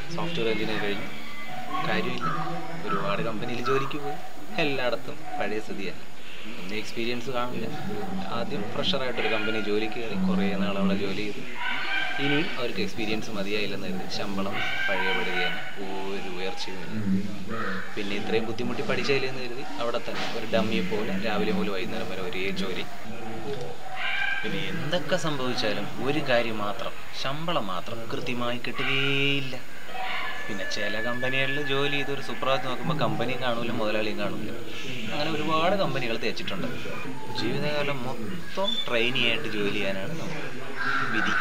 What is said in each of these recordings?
Software engineer കഴിഞ്ഞു, കാര്യമില്ല. ഒരുപാട് കമ്പനിയിൽ ജോലിക്ക് പോയി, എല്ലായിടത്തും പഴയ സ്ഥിതിയാണ്. ഒന്നും എക്സ്പീരിയൻസ് കാണില്ല. ആദ്യം ഫ്രഷറായിട്ടൊരു കമ്പനി ജോലിക്ക് കയറി, കുറേ നാൾ അവിടെ ജോലി ചെയ്തു. ഇനിയും അവർക്ക് എക്സ്പീരിയൻസ് മതിയായില്ലെന്ന് കരുതി ശമ്പളം പഴയപടി തന്നെ, ഒരു ഉയർച്ചയുമില്ല. പിന്നെ ഇത്രയും ബുദ്ധിമുട്ടി പഠിച്ചതില്ലെന്ന് കരുതി അവിടെ തന്നെ ഒരു ഡമ്മിയെ പോലെ രാവിലെ മുതൽ വൈകുന്നേരം വരെ ഒരേ ജോലി. പിന്നെ എന്തൊക്കെ സംഭവിച്ചാലും ഒരു കാര്യം മാത്രം, ശമ്പളം മാത്രം കൃത്യമായി കിട്ടുകയില്ല. പിന്നെ ചില കമ്പനികളിൽ ജോലി ചെയ്തൊരു സുപ്രഭാതം നോക്കുമ്പോൾ കമ്പനിയും കാണൂല, മുതലാളിയും കാണൂല. അങ്ങനെ ഒരുപാട് കമ്പനികൾ തേച്ചിട്ടുണ്ട്. ജീവിതകാലം മൊത്തം ട്രെയിനിയായിട്ട് ജോലി ചെയ്യാനാണ് നമ്മൾ വിധി.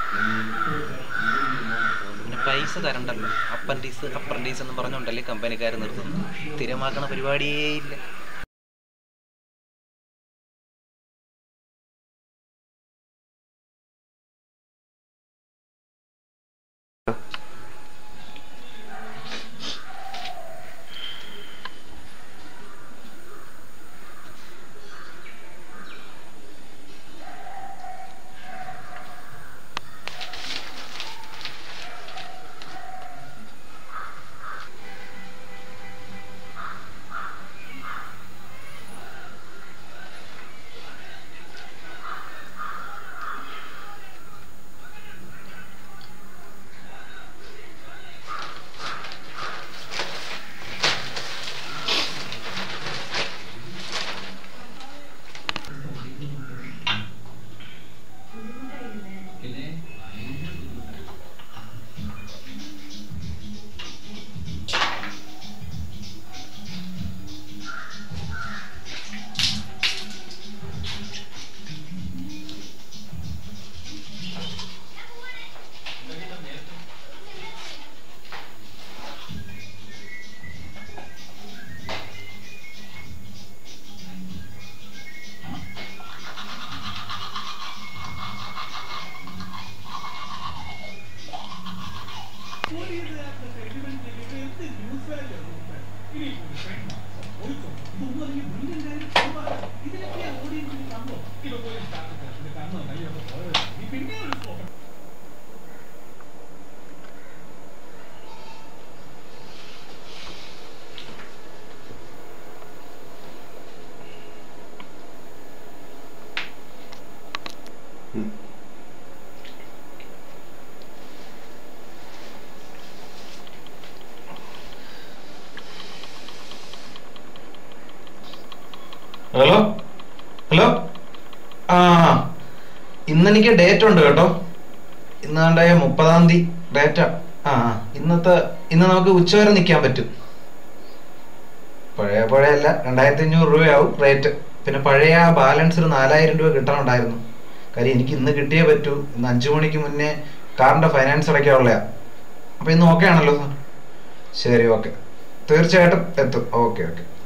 പിന്നെ പൈസ തരണ്ടല്ലോ, അപ്രൻറ്റീസ് എന്ന് പറഞ്ഞുകൊണ്ടല്ലേ കമ്പനിക്കാർ നിർത്തുന്നത്. സ്ഥിരമാക്കണ പരിപാടിയേ ഇല്ല. ഹലോ ഹലോ ആ ഇന്നെനിക്ക് ഡേറ്റ് ഉണ്ട് കേട്ടോ. ഇന്ന് കണ്ടായ 30-ാം തീയതി ഡേറ്റാ. ഇന്ന് നമുക്ക് ഉച്ചവരെ നിൽക്കാൻ പറ്റും. പഴയല്ല, 2500 രൂപയാവും റേറ്റ്. പിന്നെ പഴയ ബാലൻസ് ഒരു 4000 രൂപ കിട്ടാനുണ്ടായിരുന്നു. കാര്യം എനിക്ക് ഇന്ന് കിട്ടിയേ പറ്റൂ. ഇന്ന് 5 മണിക്ക് മുന്നേ കാറിന്റെ ഫൈനാൻസ് അടയ്ക്കാനുള്ളയാ. അപ്പൊ ഇന്ന് ഓക്കെ ആണല്ലോ സാർ? ശരി, ഓക്കെ, തീർച്ചയായിട്ടും എത്തും. ഓക്കെ.